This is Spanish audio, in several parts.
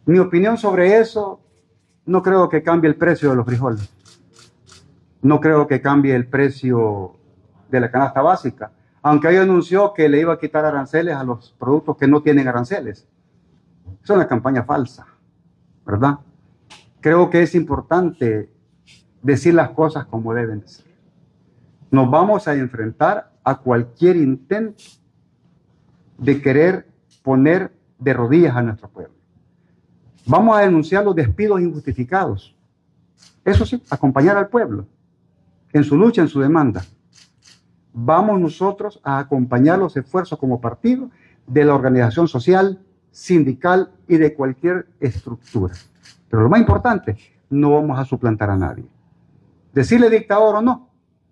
Mi opinión sobre eso, no creo que cambie el precio de los frijoles. No creo que cambie el precio de la canasta básica. Aunque ella anunció que le iba a quitar aranceles a los productos que no tienen aranceles. Es una campaña falsa, ¿verdad? Creo que es importante decir las cosas como deben de ser. Nos vamos a enfrentar a cualquier intento de querer poner de rodillas a nuestro pueblo. Vamos a denunciar los despidos injustificados. Eso sí, acompañar al pueblo en su lucha, en su demanda. Vamos nosotros a acompañar los esfuerzos como partido de la organización social, sindical y de cualquier estructura. Pero lo más importante, no vamos a suplantar a nadie. Decirle dictador o no,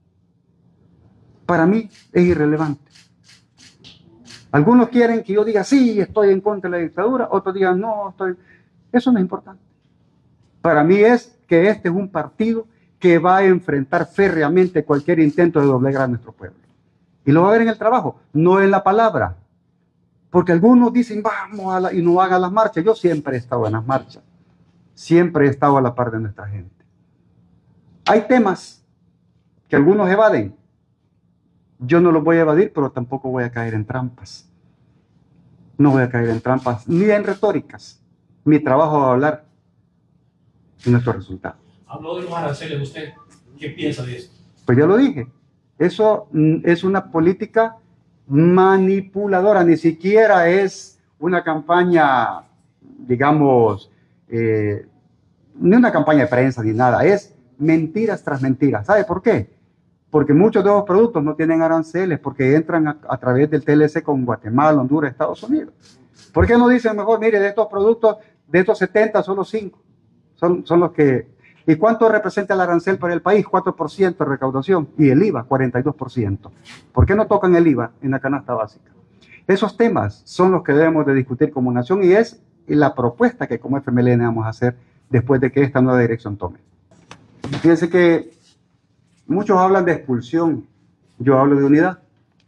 para mí es irrelevante. Algunos quieren que yo diga, sí, estoy en contra de la dictadura, otros digan, no, estoy... Eso no es importante. Para mí es que este es un partido que va a enfrentar férreamente cualquier intento de doblegar a nuestro pueblo. Y lo va a ver en el trabajo, no en la palabra. Porque algunos dicen, vamos y no hagan las marchas. Yo siempre he estado en las marchas. Siempre he estado a la par de nuestra gente. Hay temas que algunos evaden. Yo no los voy a evadir, pero tampoco voy a caer en trampas. No voy a caer en trampas, ni en retóricas. Mi trabajo va a hablar de nuestros resultados. Habló de los aranceles usted. ¿Qué piensa de esto? Pues ya lo dije. Eso es una política manipuladora. Ni siquiera es una campaña, digamos, ni una campaña de prensa ni nada. Es mentiras tras mentiras. ¿Sabe por qué? Porque muchos de los productos no tienen aranceles, porque entran a través del TLC con Guatemala, Honduras, Estados Unidos. ¿Por qué no dicen mejor, mire, de estos productos, de estos 70, solo 5 son los que... ¿Y cuánto representa el arancel para el país? 4% de recaudación. Y el IVA, 42%. ¿Por qué no tocan el IVA en la canasta básica? Esos temas son los que debemos de discutir como nación y es la propuesta que como FMLN vamos a hacer después de que esta nueva dirección tome. Fíjense que muchos hablan de expulsión, yo hablo de unidad.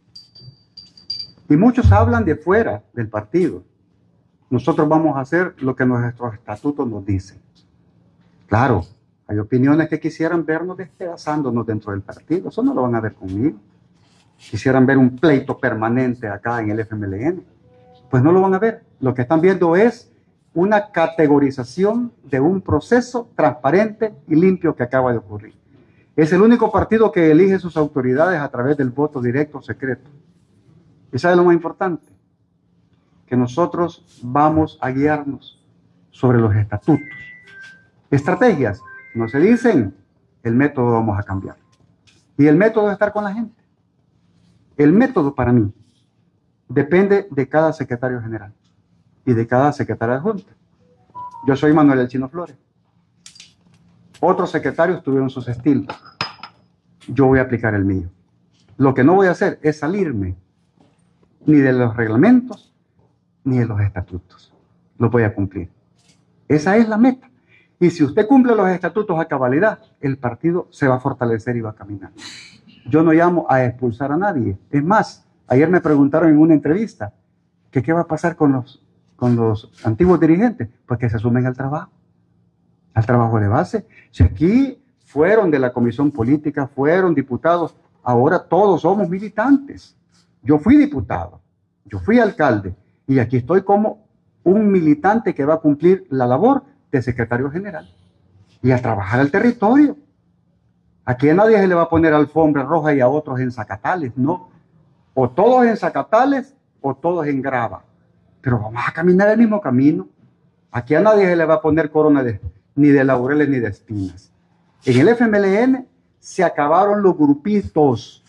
Y muchos hablan de fuera del partido. Nosotros vamos a hacer lo que nuestros estatutos nos dicen. Claro, hay opiniones que quisieran vernos despedazándonos dentro del partido. Eso no lo van a ver conmigo. Quisieran ver un pleito permanente acá en el FMLN. Pues no lo van a ver. Lo que están viendo es una categorización de un proceso transparente y limpio que acaba de ocurrir. Es el único partido que elige sus autoridades a través del voto directo o secreto. ¿Y sabe lo más importante? Que nosotros vamos a guiarnos sobre los estatutos. Estrategias no se dicen, el método vamos a cambiar. Y el método es estar con la gente. El método para mí depende de cada secretario general y de cada secretario adjunto. Yo soy Manuel El Chino Flores. Otros secretarios tuvieron sus estilos. Yo voy a aplicar el mío. Lo que no voy a hacer es salirme ni de los reglamentos ni de los estatutos. Lo voy a cumplir. Esa es la meta. Y si usted cumple los estatutos a cabalidad, el partido se va a fortalecer y va a caminar. Yo no llamo a expulsar a nadie. Es más, ayer me preguntaron en una entrevista que qué va a pasar con los antiguos dirigentes. Pues que se sumen al trabajo de base. Si aquí fueron de la comisión política, fueron diputados, ahora todos somos militantes. Yo fui diputado, yo fui alcalde y aquí estoy como un militante que va a cumplir la labor de secretario general y a trabajar al territorio. Aquí a nadie se le va a poner alfombra roja y a otros en zacatales, no. O todos en zacatales o todos en grava. Pero vamos a caminar el mismo camino. Aquí a nadie se le va a poner corona ni de laureles ni de espinas. En el FMLN se acabaron los grupitos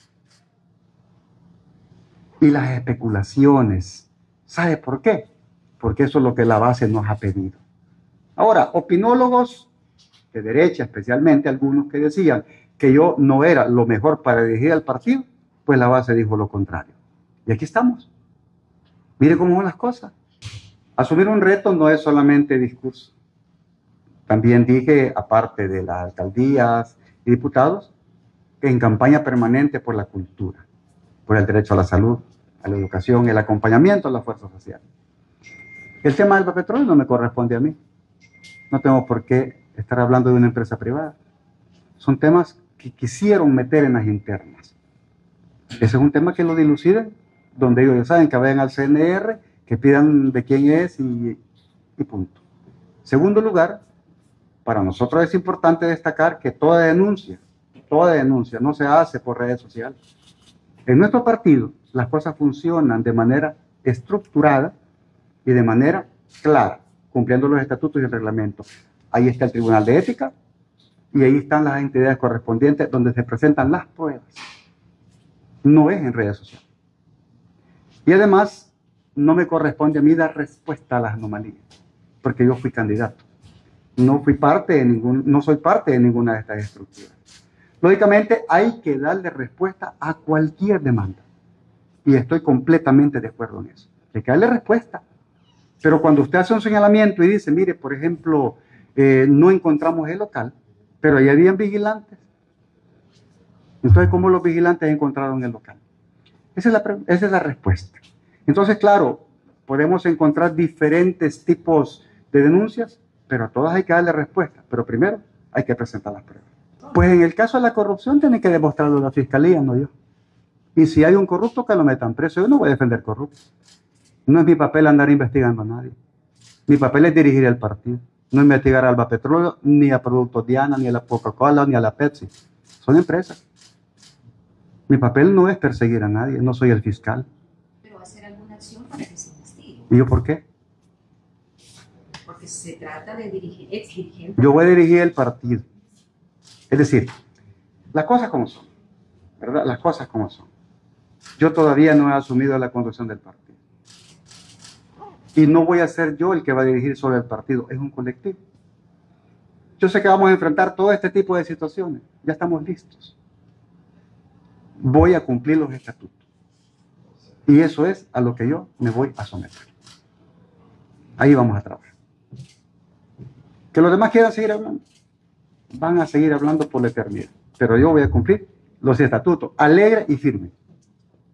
y las especulaciones. ¿Sabe por qué? Porque eso es lo que la base nos ha pedido. Ahora, opinólogos de derecha, especialmente algunos que decían que yo no era lo mejor para dirigir al partido, pues la base dijo lo contrario. Y aquí estamos. Mire cómo son las cosas. Asumir un reto no es solamente discurso. También dije, aparte de las alcaldías y diputados, que en campaña permanente por la cultura, por el derecho a la salud, a la educación, el acompañamiento a la fuerza social. El tema del petróleo no me corresponde a mí. No tengo por qué estar hablando de una empresa privada. Son temas que quisieron meter en las internas. Ese es un tema que lo diluciden, donde ellos ya saben que vayan al CNR, que pidan de quién es y punto. Segundo lugar, para nosotros es importante destacar que toda denuncia no se hace por redes sociales. En nuestro partido, las cosas funcionan de manera estructurada y de manera clara, cumpliendo los estatutos y el reglamento. Ahí está el Tribunal de Ética y ahí están las entidades correspondientes donde se presentan las pruebas. No es en redes sociales. Y además, no me corresponde a mí dar respuesta a las anomalías, porque yo fui candidato. No soy parte de ninguna de estas estructuras. Lógicamente, hay que darle respuesta a cualquier demanda. Y estoy completamente de acuerdo en eso. Hay que darle respuesta. Pero cuando usted hace un señalamiento y dice, mire, por ejemplo, no encontramos el local, pero ahí habían vigilantes. Entonces, ¿cómo los vigilantes encontraron el local? Esa es la respuesta. Entonces, claro, podemos encontrar diferentes tipos de denuncias, pero a todas hay que darle respuesta. Pero primero hay que presentar las pruebas. Pues en el caso de la corrupción tiene que demostrarlo la fiscalía, no yo. Y si hay un corrupto, que lo metan preso. Yo no voy a defender corruptos. No es mi papel andar investigando a nadie. Mi papel es dirigir el partido. No investigar a Alba Petróleo, ni a Productos Diana, ni a la Coca-Cola, ni a la Pepsi. Son empresas. Mi papel no es perseguir a nadie. No soy el fiscal. Pero hacer alguna acción para que se investigue. ¿Y yo por qué? Porque se trata de dirigir, ex dirigente. Yo voy a dirigir el partido. Es decir, las cosas como son, ¿verdad? Las cosas como son. Yo todavía no he asumido la conducción del partido. Y no voy a ser yo el que va a dirigir sobre el partido, es un colectivo. Yo sé que vamos a enfrentar todo este tipo de situaciones, ya estamos listos. Voy a cumplir los estatutos. Y eso es a lo que yo me voy a someter. Ahí vamos a trabajar. Que los demás quieran seguir hablando, van a seguir hablando por la eternidad. Pero yo voy a cumplir los estatutos, alegre y firme.